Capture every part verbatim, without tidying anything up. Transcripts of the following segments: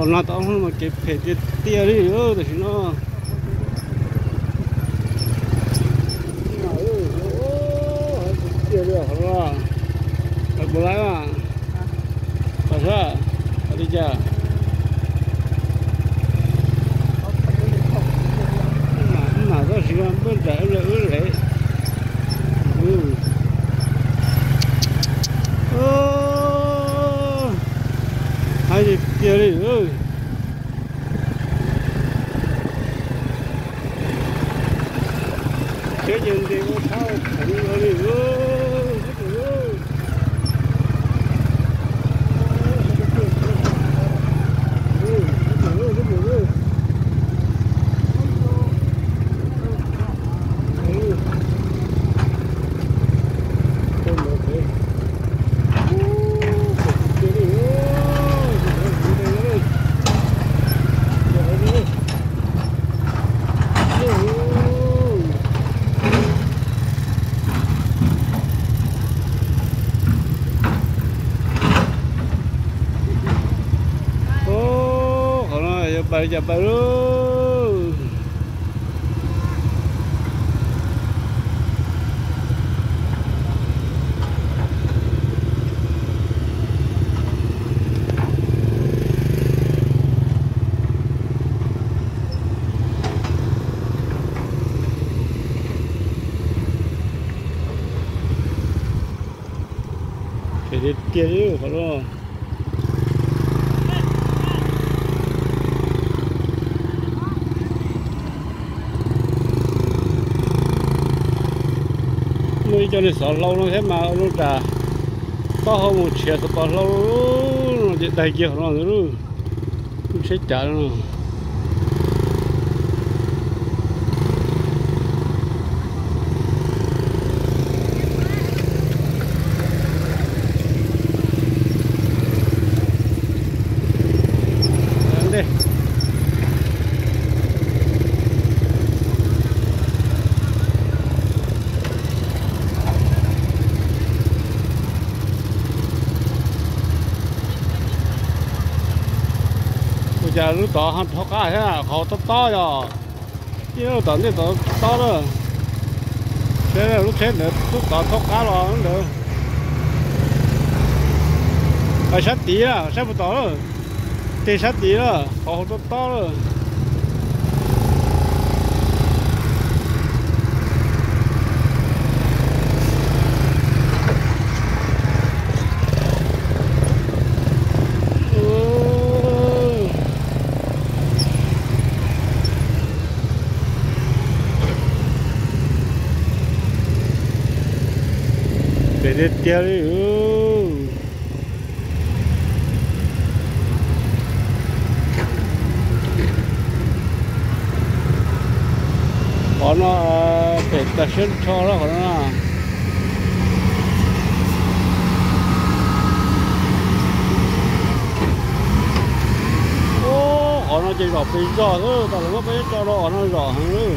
còn là tao không mà kịp phải tiệt tia đi nữa thì nó tia đi hả lo được bữa lái mà phải sao đi chưa mà có gì không bên trái là ứ đấy hai gì kia đi ơi cái gì thì có thao thằng nó đi ơi bây giờ bây giờ cái gì kia đi phải không nuôi cho nên sợ lâu nó thế mà nó trả có hơn một triệu thì còn lâu nó chỉ đầy kia nó nữa cũng sẽ trả nó giờ lúc đó hắn thóc cá thế nào họ to to rồi chứ lúc đó thì to to rồi thế là lúc thế nữa lúc đó thóc cá rồi nó được phải sát tí à sát một to rồi thì sát tí rồi họ to to rồi để tiêu đi có nó phải đặt chân cho nó có nó ô có nó chỉ đỏ bị giò thôi tao nó phải cho nó nó giò hơn nữa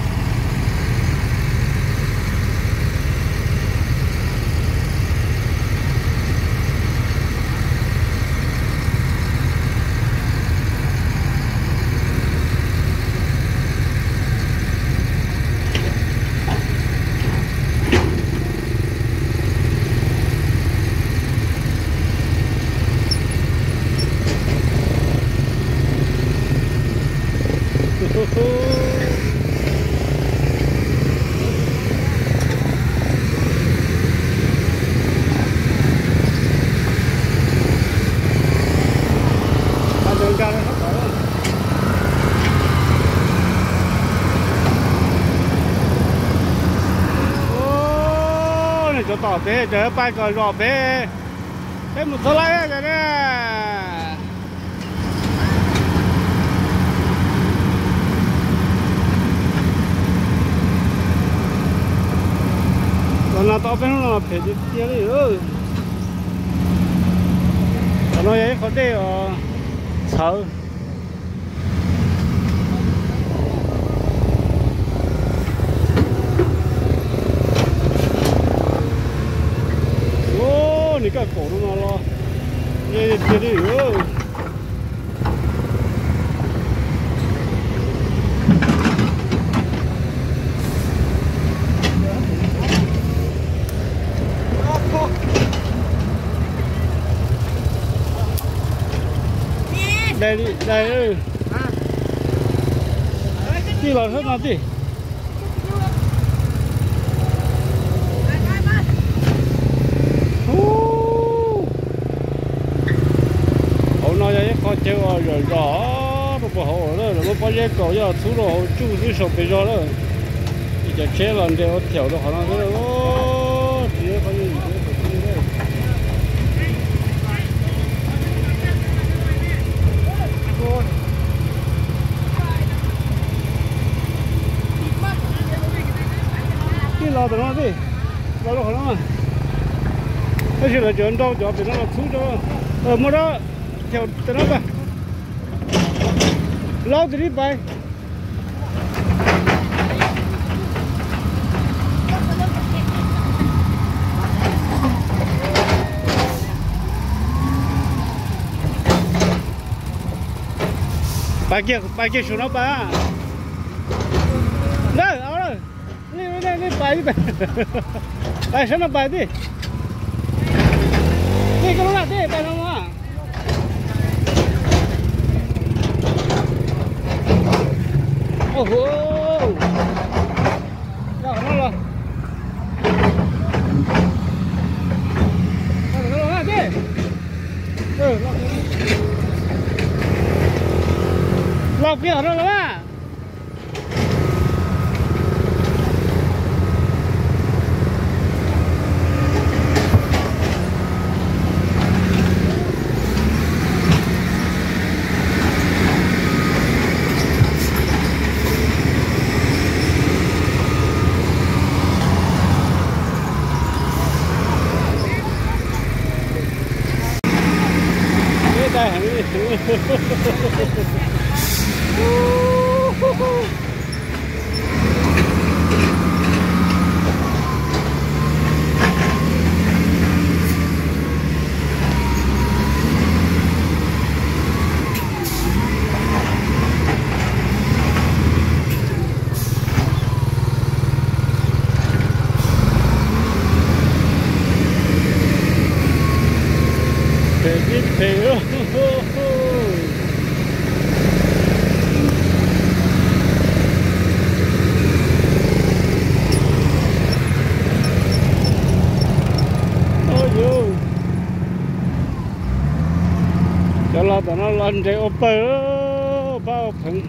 cho tỏ bé chờ bay cờ rò bé cái một số lấy rồi nè còn là tao bé nó là phải đi đi nữa còn nó ấy có đi ở sợ cái cổ nó lo nghe đi đi nữa đây đi đây ơi đi vào hết nào đi hôm nay cái con trâu rồi rõ nó bảo hộ đó nó bao nhiêu cầu giờ thu rồi chú chú sổ bây giờ đó giờ chế lần đều theo đó họ nói thế đó chỉ có những gì đấy cái lò đó đi lò đó họ nói cái gì là chuyện đâu giờ thì nó là thu cho ở mua đó theo từ nó ba lâu thì đi bay bay kia bay kia xuống nó ba đây ở đây đi đi đi bay đi bay sang nó bay đi đi cái nó đi bay nó mà oh oh đó nó là nó là đi ừ lọc kia nó là đây hả cái thế cho là tao nó lên chạy ô bơ bao phẳng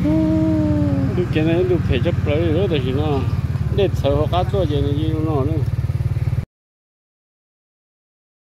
được cái này được phải chấp lấy nữa thì nó để thở cá to gì này gì nó nữa